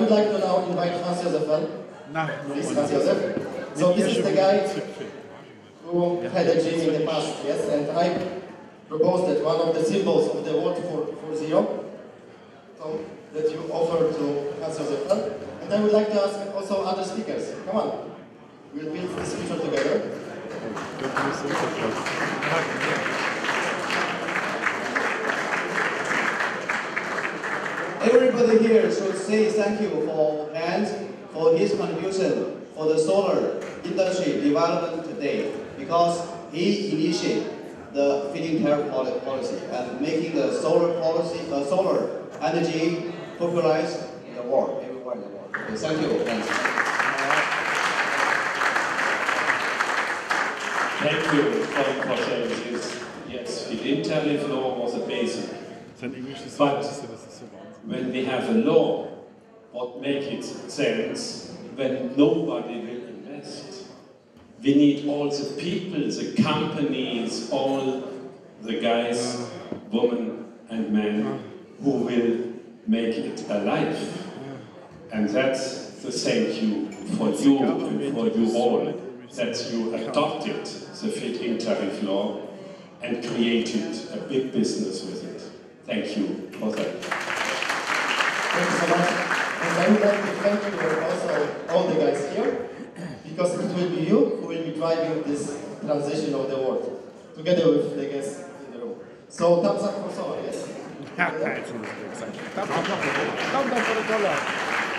would like to now invite Hans-Josef. Please, Hans-Josef. So this is the guy who had a gym in the past, yes, and I proposed that one of the symbols of the World 4.0, so that you offer to Hans-Josef. And I would like to ask also other speakers. Come on, we'll build this future together. Everybody here should say thank you for Hans for his contribution for the solar industry development today, because he initiated the feed-in tariff policy and making the solar energy popularized in the world, everywhere in the world. Okay, thank you, Hans. Thank you for sharing this. Yes, feed-in tariff law was a basic. But when we have a law, what makes it sense when nobody will invest? We need all the people, the companies, all the guys, women and men who will make it alive. And that's the thank you for you and for you all, that you adopted the feed-in tariff law and created a big business with it. Thank you for that. Thank you so much. And I would like to thank you also all the guys here, because it will be you who will be driving this transition of the world, together with the guests in the room. So thumbs up for solar, yes? Thumbs up for the dollar.